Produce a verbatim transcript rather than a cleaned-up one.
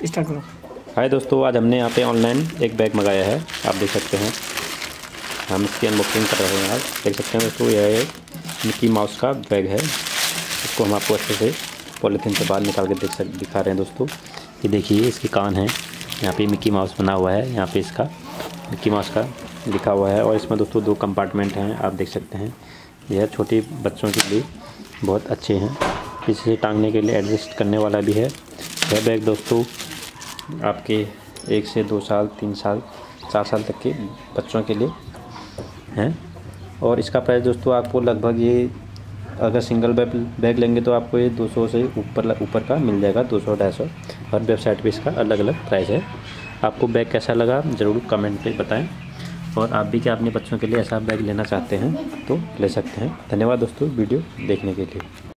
Start करो। हाय दोस्तों, आज हमने यहाँ पे ऑनलाइन एक बैग मंगाया है। आप देख सकते हैं, हम इसकी अनबॉक्सिंग कर रहे हैं। आज देख सकते हैं दोस्तों, यह एक मिक्की माउस का बैग है। इसको हम आपको अच्छे से पॉलीथीन से बाहर निकाल के देख सक दिखा रहे हैं दोस्तों। ये देखिए, इसके कान हैं, यहाँ पे मिक्की माउस बना हुआ है, यहाँ पे इसका मिक्की माउस का लिखा हुआ है। और इसमें दोस्तों दो कंपार्टमेंट हैं, आप देख सकते हैं। यह छोटे बच्चों के लिए बहुत अच्छे हैं, इसे टांगने के लिए एडजस्ट करने वाला भी है। यह बैग दोस्तों आपके एक से दो साल, तीन साल, चार साल तक के बच्चों के लिए हैं। और इसका प्राइस दोस्तों आपको लगभग, ये अगर सिंगल बैग बैग लेंगे तो आपको ये दो सौ से ऊपर ऊपर का मिल जाएगा, दो सौ ढाई सौ। हर वेबसाइट पे इसका अलग अलग प्राइस है। आपको बैग कैसा लगा ज़रूर कमेंट पे बताएं। और आप भी क्या अपने बच्चों के लिए ऐसा बैग लेना चाहते हैं तो ले सकते हैं। धन्यवाद दोस्तों वीडियो देखने के लिए।